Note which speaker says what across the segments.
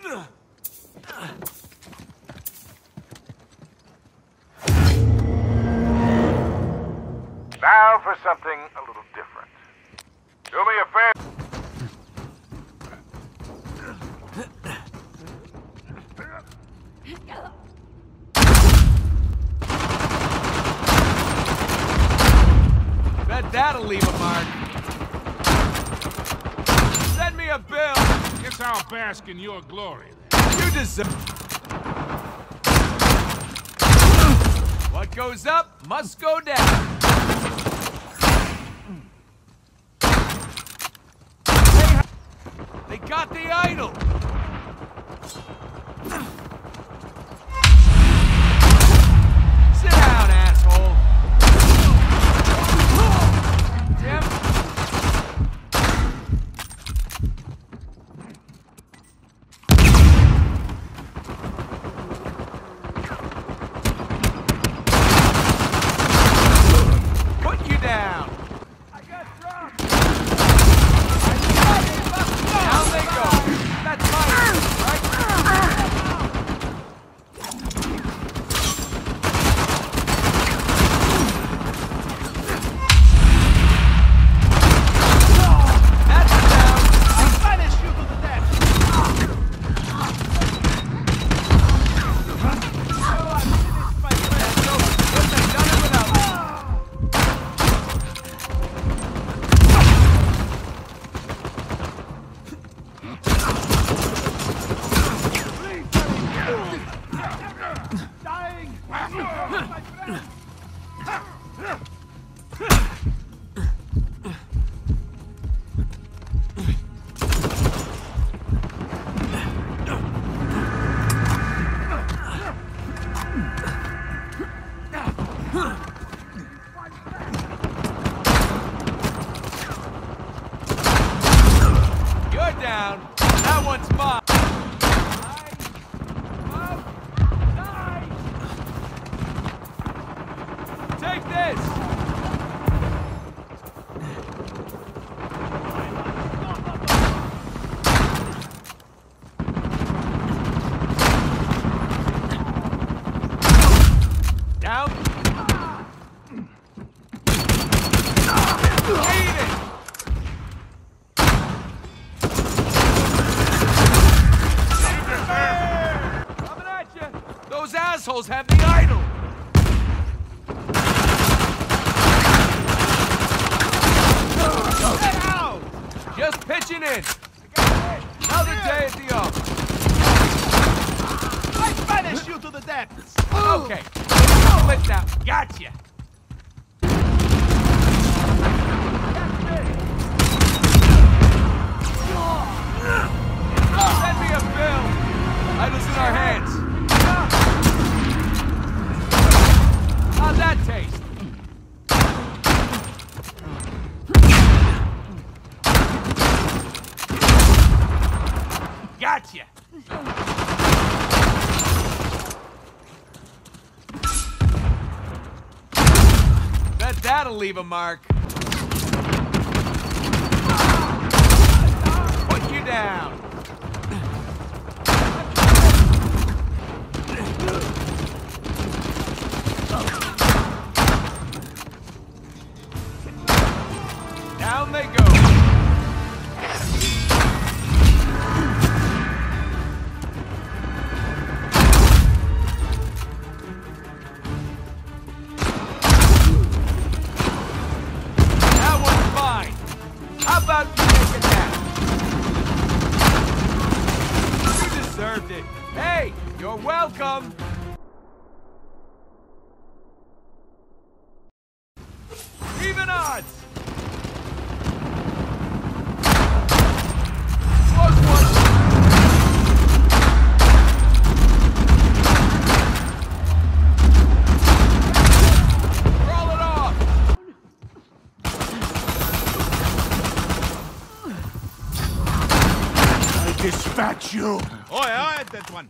Speaker 1: Now for something a little different. Do me a favor.
Speaker 2: Bet that'll leave a mark. Send me a bill.
Speaker 3: Guess I'll bask in your glory.
Speaker 2: You deserve. What goes up must go down. They got the idol. Sit down, asshole. Tim? Put you down. I got dropped. Down they go. That's mine, right? That's down. I'll finish you to the death. That's over. Couldn't have done it without me. You're down. That one's mine. Take this! Down. Eat it! Coming at you! Those assholes have the idol! Just pitching in. Another day at the office. I finish you to the depths. Okay. Split now. Gotcha. Send me a bill. Idol's in our hands. How'd that taste? Gotcha! Bet that'll leave a mark. Put you down. Down they go. How about you take a nap? You deserved it. Hey, you're welcome. Even odds. Close one. Roll it off.
Speaker 3: Dispatch you!
Speaker 4: Oh, I had that one.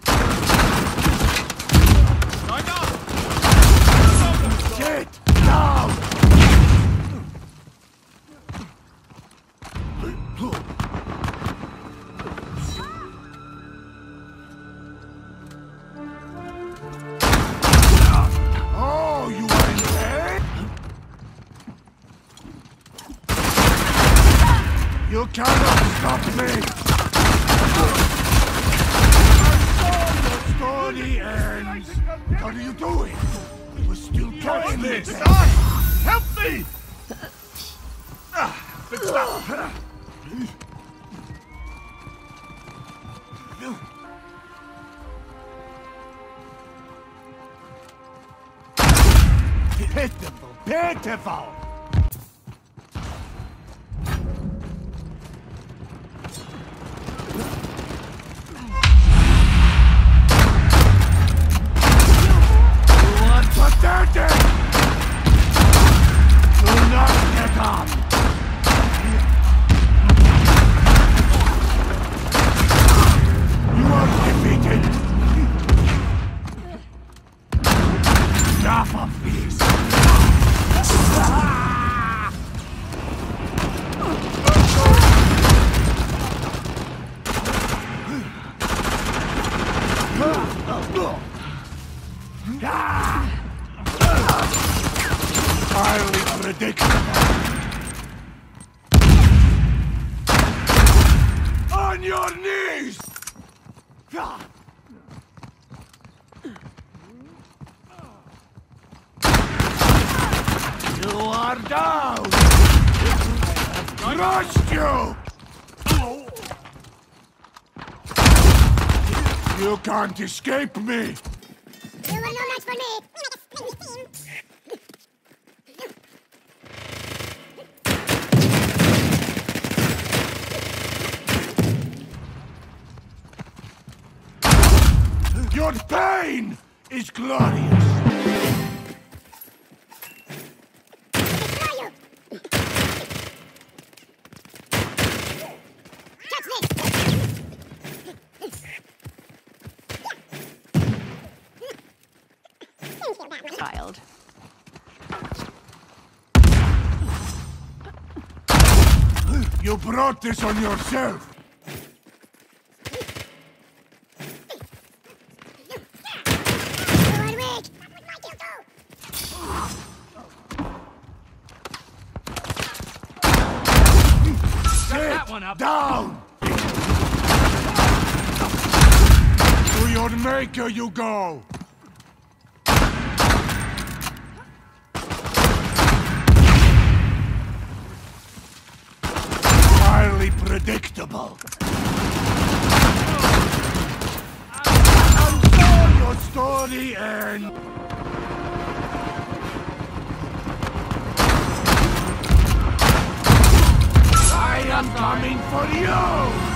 Speaker 3: Get down! You cannot stop me! The story ends! What are you doing? We're still touching this! Help me! Fix that! Pitiful! Pitiful! Pathetic! Do not get up! You are defeated! Enough of this! Highly predictable. On your knees! You are down! Crushed you! You can't escape me!
Speaker 4: You are no match for me!
Speaker 3: Your pain is glorious!
Speaker 4: Destroy you! Catch this!
Speaker 5: Child.
Speaker 3: You brought this on yourself!
Speaker 4: You are weak!
Speaker 3: Sit
Speaker 2: one up.
Speaker 3: down! To your maker you go! Highly predictable. And so your story ends. I am coming for you!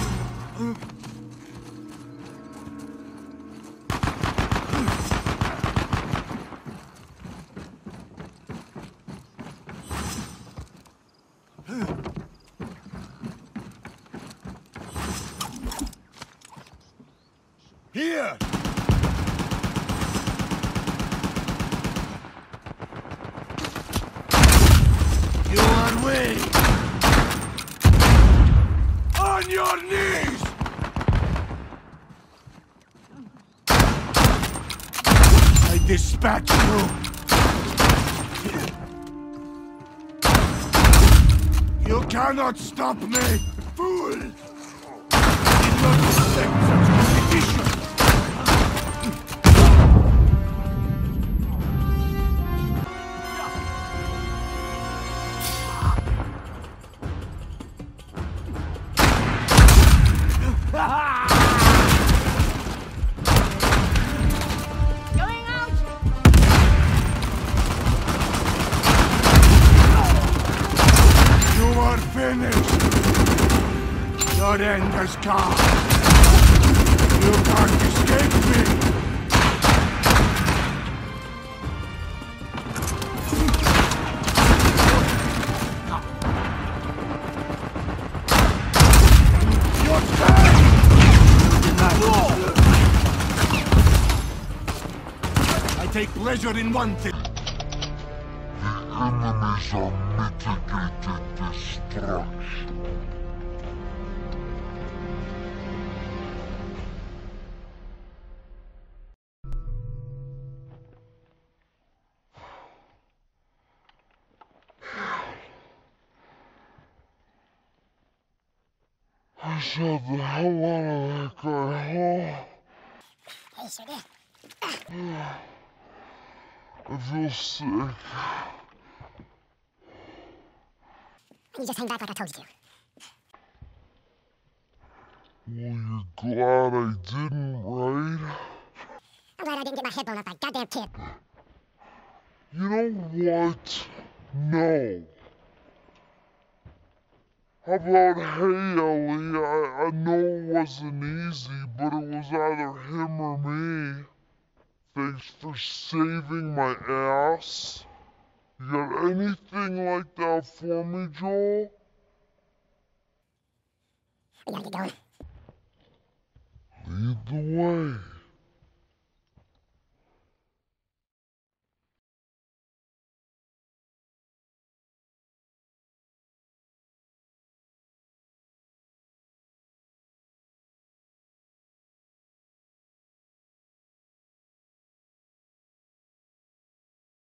Speaker 3: Here! You are weak! On your knees! I dispatch you! You cannot stop me, fool! Did not expect such competition!
Speaker 5: Going out!
Speaker 3: You are finished! Your end has come! You can't escape me! Your time! I take pleasure in one thing.
Speaker 6: Enemies are mitigated destruction. shot the hell out of that guy, huh?
Speaker 4: Hey, sure did.
Speaker 6: I feel sick.
Speaker 4: You just hang back like I told you to.
Speaker 6: Well, you're glad I didn't, right?
Speaker 4: I'm glad I didn't get my head blown off by a goddamn kid.
Speaker 6: You know what? No. How about, hey, Ellie, I know it wasn't easy, but it was either him or me. Thanks for saving my ass. You got anything like that for me, Joel?
Speaker 4: We gotta get going.
Speaker 6: Lead the way.